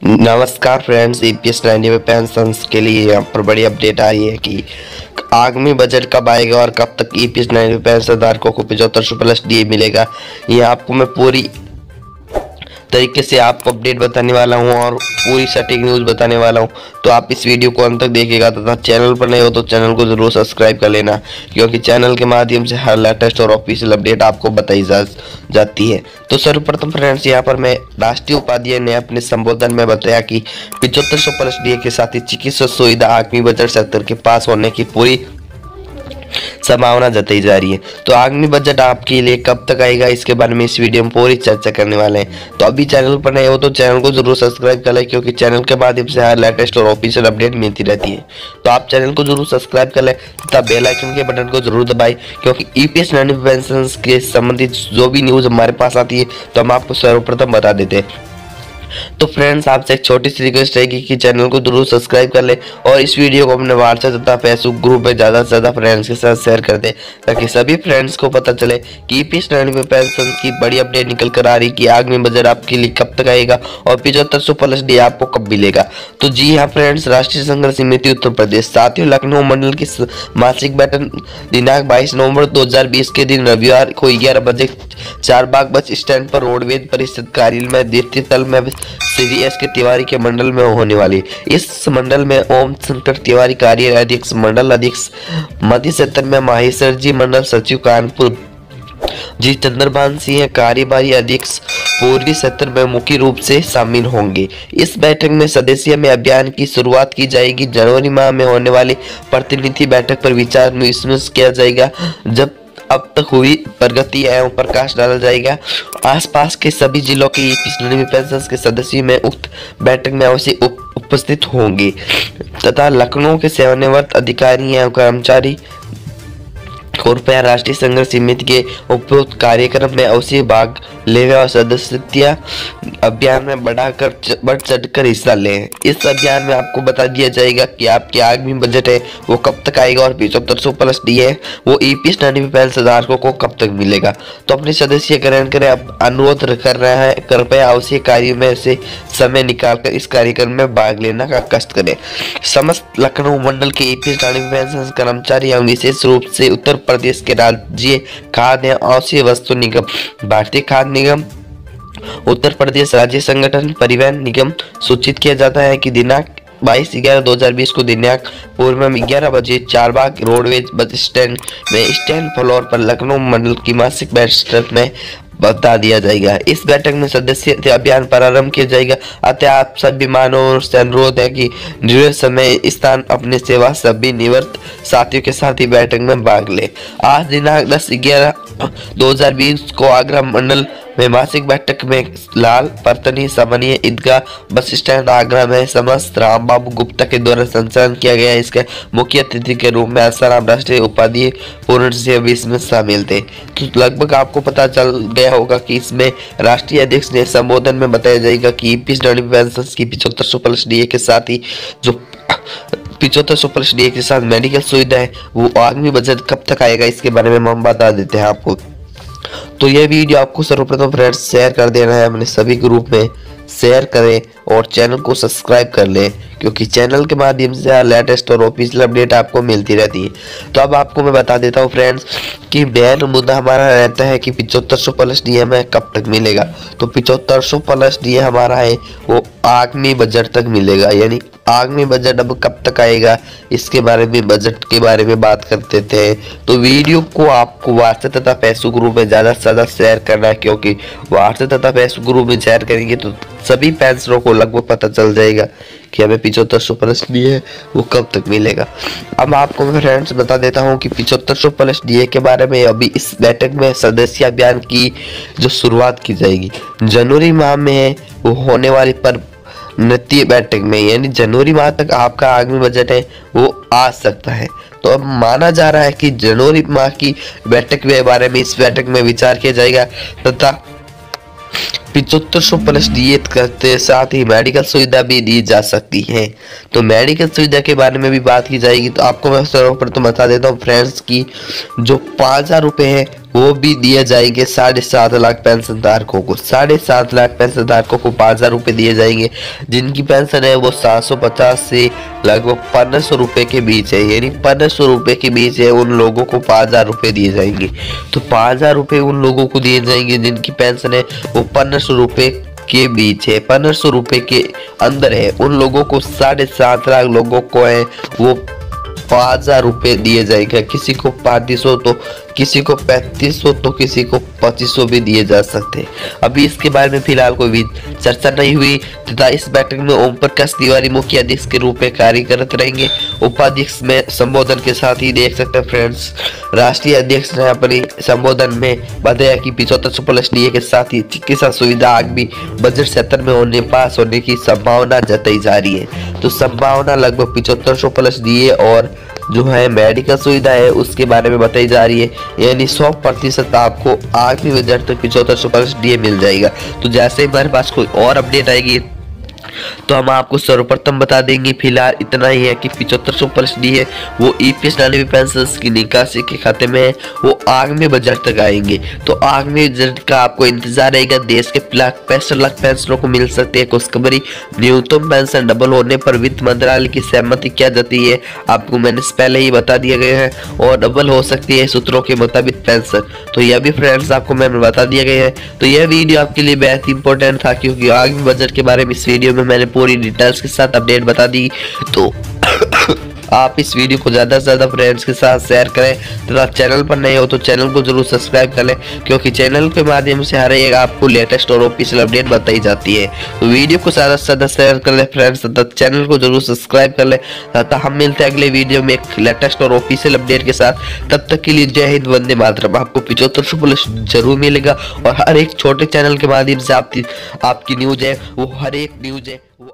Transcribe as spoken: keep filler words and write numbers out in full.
नमस्कार friends, EPS ninety में pensions के लिए यहाँ पर बड़ी अपडेट आ रही है कि आगामी बजट कब आएगा और कब तक ईपीएस नाइन्टी पेंशन धारकों को पचहत्तर सौ प्लस डीए मिलेगा। ये आपको मैं पूरी तरीके से आपको अपडेट बताने वाला हूं और पूरी सटीक न्यूज़ बताने वाला हूं। तो आप इस वीडियो को अंत तक देखिएगा तथा चैनल पर नए हो तो चैनल को जरूर सब्सक्राइब कर लेना, क्योंकि चैनल के माध्यम से हर लेटेस्ट और ऑफिशियल अपडेट आपको बताई जा जाती है। तो सर्वप्रथम फ्रेंड्स, यहाँ पर मैं राष्ट्रीय उपाध्याय ने अपने संबोधन में बताया कि पचहत्तर सौ प्लस डीए के साथ ही चिकित्सा सुविधा आगामी बजट सत्र के पास होने की पूरी संभावना जताई जा रही है। तो आगामी बजट आपके लिए कब तक आएगा, इसके बारे में इस वीडियो में पूरी चर्चा करने वाले हैं। तो अभी चैनल पर नए हो तो चैनल को जरूर सब्सक्राइब कर लें, क्योंकि चैनल के माध्यम से हर लेटेस्ट और ऑफिशियल अपडेट मिलती रहती है। तो आप चैनल को जरूर सब्सक्राइब कर लें तथा बेल आइकन के बटन को जरूर दबाएं, क्योंकि ईपीएस नाइन्टी पेंशन के संबंधित जो भी न्यूज़ हमारे पास आती है तो हम आपको सर्वप्रथम बता देते हैं। तो फ्रेंड्स, आपसे एक छोटी सी रिक्वेस्ट रहेगी कि चैनल को जरूर सब्सक्राइब कर ले और इस वीडियो को अपने व्हाट्सएप तथा फेसबुक ग्रुप में ज़्यादा से ज़्यादा फ्रेंड्स के साथ शेयर कर दे, ताकि सभी फ्रेंड्स को पता चले कि ईपीएस नाइन्टी पेंशन की बड़ी अपडेट निकल कर आ रही कि आगामी बजट आपके लिए कब तक आएगा और पचहत्तर सौ प्लस डी आपको कब मिलेगा। तो जी हाँ फ्रेंड्स, राष्ट्रीय संघर्ष समिति उत्तर प्रदेश साथियों लखनऊ मंडल की मासिक बैठक दिनांक बाईस नवंबर दो हजार बीस के दिन रविवार को ग्यारह बजे चारबाग बस स्टैंड पर रोडवेज परिषद कार्यालय में द्वितीय तल में श्री एस के तिवारी के मंडल में होने वाली। इस मंडल में ओम शंकर तिवारी कार्य अध्यक्ष, मंडल अध्यक्ष मध्य क्षेत्र में माहेश्वर जी, मंडल सचिव कानपुर जी चंद्रभान सिंह कार्यकारी अध्यक्ष पूर्वी क्षेत्र में मुख्य रूप से शामिल होंगे। इस बैठक में सदस्य में अभियान की शुरुआत की जाएगी। जनवरी माह में होने वाली प्रतिनिधि बैठक पर विचार विमर्श किया जाएगा, जब अब तक हुई प्रगति एवं प्रकाश डाला जाएगा। आसपास के सभी जिलों के ईपीएस नाइन्टी पेंशन के सदस्य में उक्त बैठक में अवश्य उप, उपस्थित होंगे तथा लखनऊ के सेवानिवृत्त अधिकारी एवं कर्मचारी कृपया राष्ट्रीय संघर्ष समिति के उपयुक्त कार्यक्रम में अवश्य भाग लेवे और सदस्यता अभियान में बढ़ाकर बढ़ चढ़कर हिस्सा लें। इस अभियान में आपको बता दिया जाएगा कि आपके आगामी बजट है वो कब तक आएगा और पचहत्तर सौ प्लस डी है वो ईपीएस नाइन्टी पेंशन धारकों को कब तक मिलेगा। तो अपने सदस्य ग्रहण करें, अब अनुरोध कर रहा है कृपया अवश्य कार्य में से समय निकालकर इस कार्यक्रम में भाग लेना का कष्ट करें। समस्त लखनऊ मंडल के ईपीएस नाइन्टी पेंशन कर्मचारी एवं विशेष रूप से उत्तर प्रदेश के राज्य खाद्य एवं आवश्यक वस्तु निगम, भारतीय खाद्य निगम, उत्तर प्रदेश राज्य संगठन परिवहन निगम सूचित किया जाता है कि दिनांक बाईस ग्यारह दो हजार बीस को दिनांक पूर्व में ग्यारह बजे चारबाग रोडवेज बस स्टैंड में स्टैंड फ्लोर पर लखनऊ मंडल की मासिक बैठक में बता दिया जाएगा। इस बैठक में सदस्य अभियान प्रारंभ किया जाएगा। अतः आप सभी मानवों से अनुरोध है कि निर्धारित समय स्थान अपने सेवा सभी निवृत्त साथियों के साथ ही बैठक में भाग ले। आज दिनांक दस ग्यारह दो हजार बीस को आगरा मंडल में मासिक बैठक में लाल परतनी सामान्य ईदगाह बस स्टैंड आगरा में समस्त राम बाबू गुप्ता के द्वारा संचालन किया गया। इसके मुख्य अतिथि के रूप में आसाराम राष्ट्रीय उपाध्याय पूर्ण से भी इसमें शामिल थे। तो लगभग आपको पता चल गया होगा कि इसमें राष्ट्रीय अध्यक्ष ने संबोधन में बताया जाएगा कि ईपीएस नाइन्टी पेंशन की पचहत्तर सौ प्लस डीए के साथ ही जो पचहत्तर सौ प्लस डीए के साथ मेडिकल सुविधा है वो आगामी बजट कब तक आएगा, इसके बारे में हम बता देते हैं आपको। तो यह वीडियो आपको सर्वप्रथम फ्रेंड्स शेयर कर देना है, अपने सभी ग्रुप में शेयर करें और चैनल को सब्सक्राइब कर लें, क्योंकि चैनल के माध्यम से लेटेस्ट और ऑफिशियल अपडेट आपको मिलती रहती है। तो अब आपको मैं बता देता हूँ फ्रेंड्स कि मेन मुद्दा हमारा रहता है कि पचहत्तर सौ प्लस डी हमें कब तक मिलेगा। तो पचहत्तर सौ प्लस डी हमारा है वो आगामी बजट तक मिलेगा, यानी आगामी बजट अब कब तक आएगा इसके बारे में बजट के बारे में बात करते थे। तो वीडियो को आपको व्हाट्सएप तथा फेसबुक ग्रुप में ज़्यादा से ज़्यादा शेयर करना है, क्योंकि व्हाट्सएप तथा फेसबुक ग्रुप में शेयर करेंगे तो सभी पेंशनरों को लगभग पता चल जाएगा कि हमें पचहत्तर सौ प्लस डी है वो कब तक मिलेगा। अब आपको मैं फ्रेंड्स बता देता हूँ कि पचहत्तर सौ प्लस डी के बारे में अभी इस बैठक में सदस्य अभियान की जो शुरुआत की जाएगी जनवरी माह में है वो होने वाली पर नृत्य बैठक में, यानी जनवरी माह तक आपका आगामी बजट है वो आ सकता है। तो अब माना जा रहा है कि जनवरी माह की बैठक के बारे में इस बैठक में विचार किया जाएगा तथा पचहत्तर सौ प्लस डीए करते साथ ही मेडिकल सुविधा भी दी जा सकती है। तो मेडिकल सुविधा के बारे में भी बात की जाएगी। तो आपको मैं सर्वप्रथम बता देता हूँ फ्रेंड्स की जो पाँच हजार रुपये है वो भी दिए जाएंगे साढ़े सात लाख पेंशन धारकों को। साढ़े सात लाख पेंशन धारकों को पाँच हजार रुपये दिए जाएंगे, जिनकी पेंशन है वो सात सौ पचास से लगभग पंद्रह सौ रुपये के बीच है, यानी पंद्रह सौ रुपये के बीच है। उन लोगों को पाँच हजार रुपये दिए जाएंगे। तो पाँच हजार रुपये उन लोगों को दिए जाएंगे जिनकी पेंशन है वो पंद्रह सौ रुपये के बीच है, पंद्रह सौ रुपये के अंदर है। उन लोगों को साढ़े सात लाख लोगों को है वो पाँच हजार रुपये दिए जाएंगे। किसी को पैंतीस सौ तो किसी को पैंतीस सौ तो किसी को पच्चीस सौ भी दिए जा सकते हैं। अभी इसके बारे में फिलहाल कोई भी चर्चा नहीं हुई तथा इस बैठक में ओम प्रकाश तिवारी मुख्य अध्यक्ष के रूप में कार्य करते रहेंगे। उपाध्यक्ष में संबोधन के साथ ही देख सकते हैं फ्रेंड्स, राष्ट्रीय अध्यक्ष ने अपनी संबोधन में बताया कि पिछहत्तर सौ प्लस डी ए के साथ ही चिकित्सा सुविधा आगामी बजट सत्र में होने पास होने की संभावना जताई जा रही है। तो संभावना लगभग पिछहत्तर सौ प्लस डी ए और जो है मेडिकल सुविधा है उसके बारे में बताई जा रही है, यानी सौ प्रतिशत आपको आखिरी बजट तक पिछहत्तर सौ प्लस डी ए मिल जाएगा। तो जैसे ही हमारे पास कोई और अपडेट आएगी तो हम आपको सर्वप्रथम बता देंगे। फिलहाल इतना ही है कि पिछहत्तर सौ प्लस डी है वो ईपीएस डाले पेंशन की निकासी के खाते में है, वो आगामी बजट तक आएंगे। तो आगामी बजट का आपको इंतजार रहेगा। देश के पैंसठ लाख पेंशनरों को मिल सकती है खुशखबरी। न्यूनतम पेंशन डबल होने पर वित्त मंत्रालय की सहमति क्या जाती है आपको मैंने पहले ही बता दिया गया है, और डबल हो सकती है सूत्रों के मुताबिक पेंशन। तो यह भी फ्रेंड्स आपको मैंने बता दिया गया है। तो यह वीडियो आपके लिए बेहद इंपॉर्टेंट था, क्योंकि आगामी बजट के बारे में इस वीडियो में मैंने पूरी डिटेल्स के साथ अपडेट बता दी। तो आप इस वीडियो को ज़्यादा से ज़्यादा फ्रेंड्स के साथ शेयर करें तथा चैनल पर नए हो तो चैनल को जरूर सब्सक्राइब कर लें, क्योंकि चैनल के माध्यम से हर एक आपको लेटेस्ट और ऑफिशियल अपडेट बताई जाती है। तो वीडियो को ज़्यादा से ज़्यादा शेयर कर लें फ्रेंड्स तथा चैनल को जरूर सब्सक्राइब कर लें तथा हम मिलते हैं अगले वीडियो में एक लेटेस्ट और ऑफिशियल अपडेट के साथ। तब तक के लिए जय हिंद, वंदे मातरम। आपको पिछहत्तर सौ प्लस जरूर मिलेगा और हर एक छोटे चैनल के माध्यम से आपकी आपकी न्यूज है वो हर एक न्यूज है वो